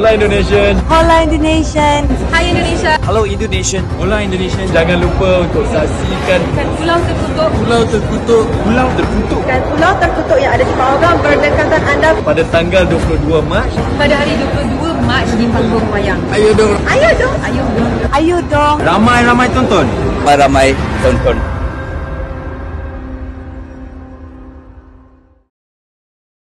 Hola Indonesian. Hola Indonesian. Hai Indonesia. Hello Indonesian. Hola Indonesian. Jangan lupa untuk saksikan Pulau Terkutuk. Pulau Terkutuk. Pulau Terkutuk. Dan pulau terkutuk yang ada di Pawagam berdekatan anda Pada tanggal 22 Mac. Pada hari 22 Mac di Panggung Wayang. Ayo dong. Ayo dong. Ayo dong. Ayo dong. Ramai-ramai tonton. Ramai tonton.